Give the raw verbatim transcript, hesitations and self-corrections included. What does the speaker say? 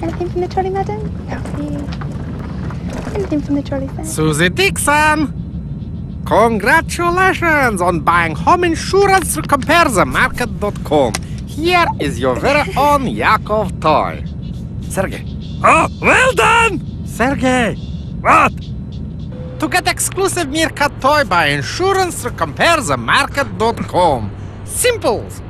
Anything from the trolley, madam? Copy. Anything from the trolley, sir? Susie Dixon! Congratulations on buying home insurance through compare the market dot com. Here is your very own Yakov toy. Sergey. Oh, well done! Sergey! What? To get exclusive Meerkat toy, buy insurance through compare the market dot com. Simple!